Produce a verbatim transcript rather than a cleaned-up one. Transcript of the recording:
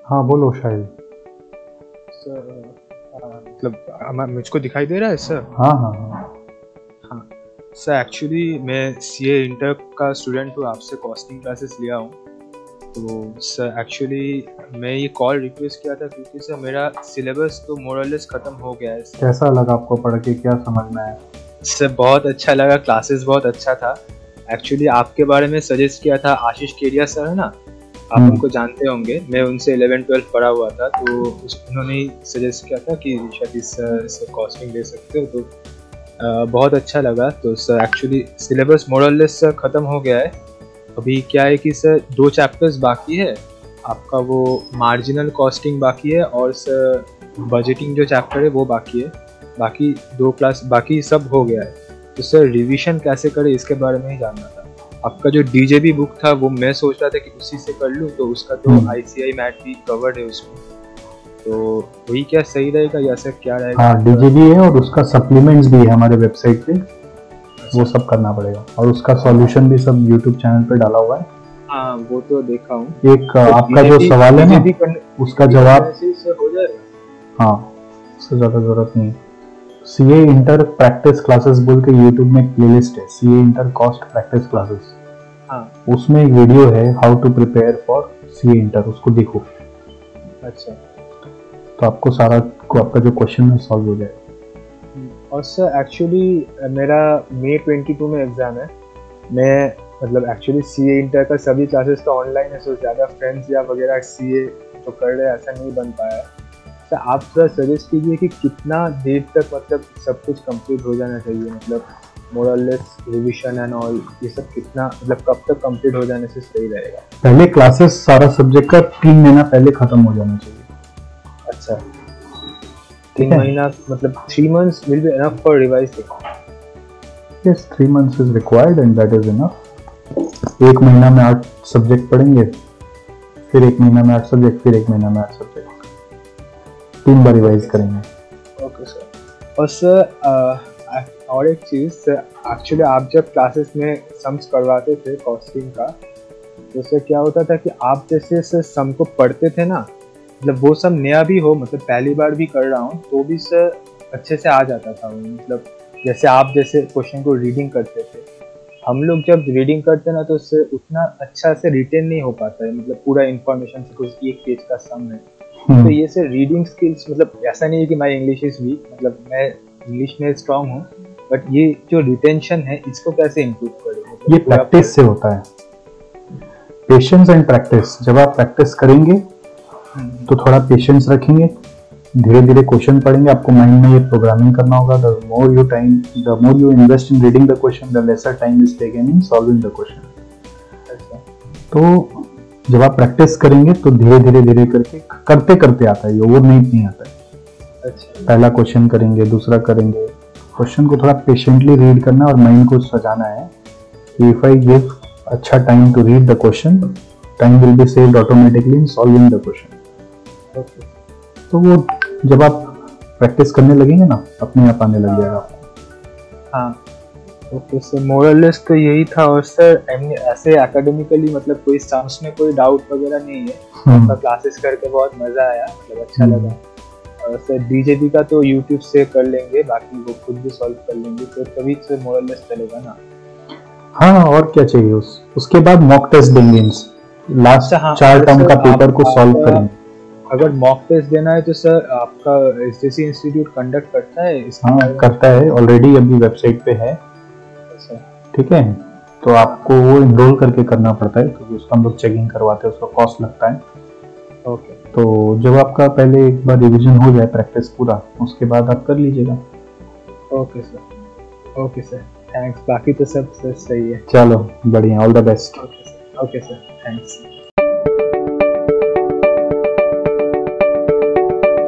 हाँ बोलो शायद। सर अ, मतलब अ, मुझको दिखाई दे रहा है सर? हाँ हाँ हाँ। हाँ सर, एक्चुअली मैं सीए इंटर का स्टूडेंट हूँ, आपसे कॉस्टिंग क्लासेस लिया हूँ। तो सर एक्चुअली मैं ये कॉल रिक्वेस्ट किया था क्योंकि सर मेरा सिलेबस तो मोर और लेस ख़त्म हो गया है सर। कैसा लगा आपको पढ़ के, क्या समझ में आया? सर बहुत अच्छा लगा, क्लासेस बहुत अच्छा था। एक्चुअली आपके बारे में सजेस्ट किया था आशीष केडिया सर, है ना? आप हम्म। उनको जानते होंगे, मैं उनसे इलेवन ट्वेल्थ पढ़ा हुआ था, तो उस उन्होंने ही सजेस्ट किया था कि सतीश सर से कॉस्टिंग ले सकते हो, तो अ, बहुत अच्छा लगा। तो सर एक्चुअली सिलेबस मोर और लेस सर ख़त्म हो गया है। अभी क्या है कि सर दो चैप्टर्स बाकी है, आपका वो मार्जिनल कॉस्टिंग बाकी है और सर बजटिंग जो चैप्टर है वो बाकी है। बाकी दो क्लास बाकी सब हो गया है। तो सर रिवीजन कैसे करें इसके बारे में ही जानना था। आपका जो डीजेबी बुक था वो मैं सोच रहा था कि उसी से कर लूँ, तो उसका तो हम्म। आईसीआई मैट भी कवर्ड है उसमें, तो वही क्या सही रहेगा या सर क्या रहेगा? हाँ डीजीबी है और उसका सप्लीमेंट्स भी है हमारे वेबसाइट पे, वो सब करना पड़ेगा। और उसका सॉल्यूशन भी सब यूट्यूब चैनल पे डाला हुआ है। हाँ वो तो देखा हूँ। एक तो आपका जो डीजेबी सवाल है ना, डीजेबी करने उसका डीजेबी जवाब करने से सर हो जाएगा? हाँ, उससे ज़्यादा ज़रूरत नहीं है। सीए इंटर प्रैक्टिस क्लासेस बोल के यूट्यूब में एक प्लेलिस्ट है, CA inter cost practice classes. हाँ उसमें एक वीडियो है how to prepare for CA inter, उसको देखो। अच्छा। तो आपको सारा को आपका जो क्वेश्चन है सॉल्व हो जाएगा। और सर एक्चुअली मेरा मई बाईस में एग्ज़ाम है। मैं मतलब एक्चुअली सीए इंटर का सभी क्लासेस तो ऑनलाइन है, सो ज़्यादा फ्रेंड्स या वगैरह सीए जो कर रहे हैं ऐसा नहीं बन पाया है। सर आप थोड़ा सजेस्ट कीजिए कि कितना देर तक मतलब सब कुछ कंप्लीट हो जाना चाहिए, मतलब मोर और लेस रिविजन एंड ऑल ये सब कितना मतलब कब तक कंप्लीट हो जाने से सही रहेगा? पहले क्लासेस सारा सब्जेक्ट का तीन महीना पहले खत्म हो जाना चाहिए। अच्छा, तीन महीना मतलब three months will be enough for revising? Yes, three months is required and that is enough. एक महीना में आठ सब्जेक्ट पढ़ेंगे, फिर एक महीना में आठ सब्जेक्ट, फिर एक महीना में आठ सब्जेक्ट, तीन बार रिवाइज करेंगे। Okay sir. और सर और एक चीज़, एक्चुअली आप जब क्लासेस में सम्स करवाते थे कॉस्टिंग का, तो सर क्या होता था कि आप जैसे सर सम को पढ़ते थे ना, मतलब वो सम नया भी हो, मतलब पहली बार भी कर रहा हूँ तो भी सर अच्छे से आ जाता था वो। मतलब जैसे आप जैसे क्वेश्चन को रीडिंग करते थे, हम लोग जब रीडिंग करते ना तो उससे उतना अच्छा से रिटेन नहीं हो पाता है, मतलब पूरा इन्फॉर्मेशन से कुछ एक पेज का सम है। तो ये से रीडिंग स्किल्स, मतलब ऐसा नहीं है कि माई इंग्लिश इज वीक, मतलब मैं इंग्लिश में स्ट्रांग हूँ, बट ये जो रिटेंशन है इसको कैसे इम्प्रूव करें? मतलब ये प्रैक्टिस से होता है, पेशेंस एंड प्रैक्टिस। जब आप प्रैक्टिस करेंगे तो थोड़ा पेशेंस रखेंगे, धीरे धीरे क्वेश्चन पढ़ेंगे, आपको माइंड में ये प्रोग्रामिंग करना होगा। The more you time the more you invest in reading the question, the lesser time is taken in solving the question. तो जब आप प्रैक्टिस करेंगे तो धीरे धीरे धीरे करके करते करते आता है, ये ओवरनाइट नहीं आता है। अच्छा। पहला क्वेश्चन करेंगे, दूसरा करेंगे, क्वेश्चन को थोड़ा पेशेंटली रीड करना और माइंड को सजाना है कि इफ आई गिव अच्छा time to read the question, time will be saved automatically in solving the question. Okay. तो वो जब आप प्रैक्टिस करने लगेंगे ना, अपने आप आने लग जाएगा आपको। हाँ ओके सर, मोरलेस तो यही था। और सर ऐसे एकेडमिकली मतलब कोई सम्स में कोई डाउट वगैरह नहीं है? आपका क्लासेस करके बहुत मजा आया, मतलब अच्छा लगा। और सर डीजेबी का तो यूट्यूब से कर लेंगे, बाकी वो खुद भी सॉल्व कर लेंगे, तो तभी से मोरलेस चलेगा ना? हाँ और क्या चाहिए। उस उसके बाद मॉक टेस्ट देंगे, लास्ट हाँ, चार टर्म का पेपर को सॉल्व करेंगे। अगर मॉक टेस्ट देना है तो सर आपका एसजेसी इंस्टीट्यूट कंडक्ट करता है इसके? हाँ करता है, ऑलरेडी अभी वेबसाइट पे है। ठीक है, तो आपको वो इनरोल करके करना पड़ता है, क्योंकि उसका हम लोग चेकिंग करवाते हैं, उसका कॉस्ट लगता है। ओके। तो जब आपका पहले एक बार रिवीजन हो जाए प्रैक्टिस पूरा, उसके बाद आप कर लीजिएगा। Okay sir. Okay sir, thanks. बाकी तो सब सर सही है। चलो बढ़िया, all the best. Okay sir. Okay sir, thanks.